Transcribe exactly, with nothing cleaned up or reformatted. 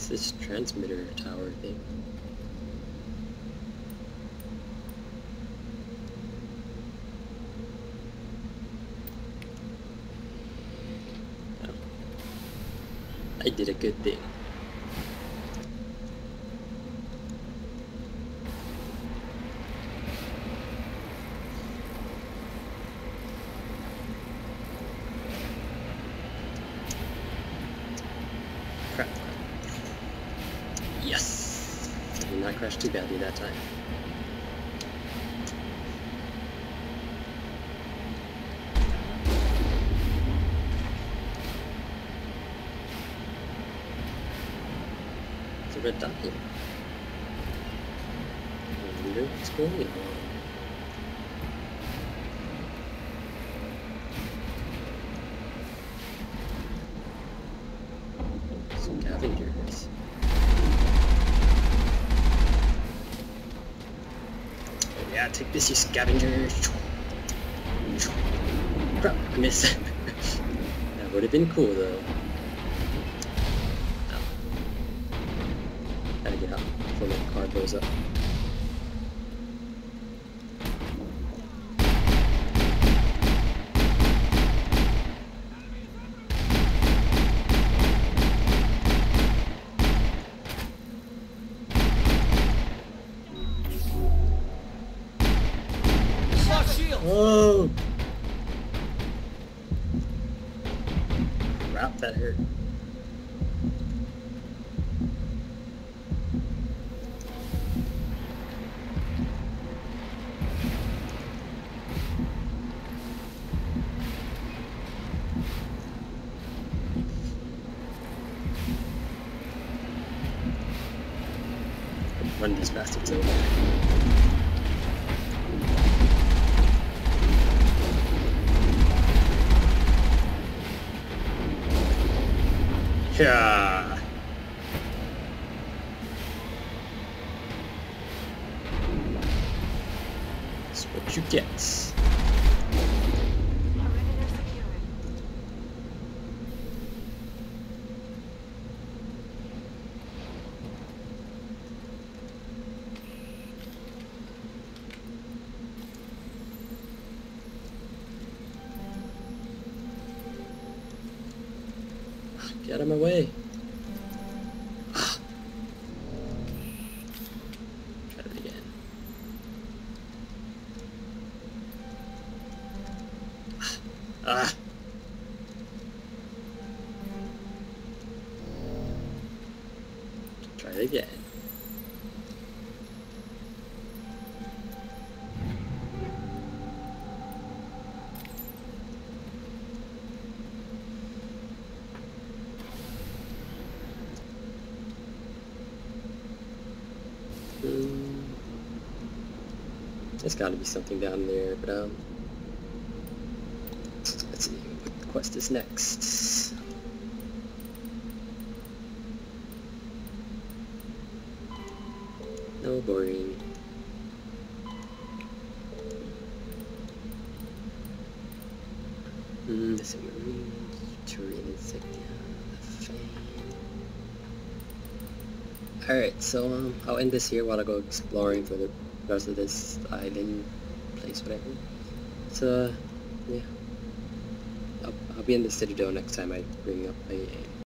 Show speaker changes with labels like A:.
A: this transmitter tower thing? Oh. I did a good thing. Crap. Yes! I did not crash too badly that time. It's a red dot here. I wonder what's going on. Scavengers. Oh yeah, take this, you scavengers. Crap, I missed. That would have been cool though. Oh. Gotta get out before my car blows up. Oh! Crap, that hurt. Run these bastards over. Yeah. That's what you get. Get out of my way. Try it again. Ah. Try it again. Hmm. There's gotta be something down there, but um let's see what quest is next. No, boring. Hmm, this is marine terrain insignia, the fan. Alright, so um, I'll end this here while I go exploring for the rest of this island place, whatever. So, yeah. I'll, I'll be in the Citadel next time I bring up a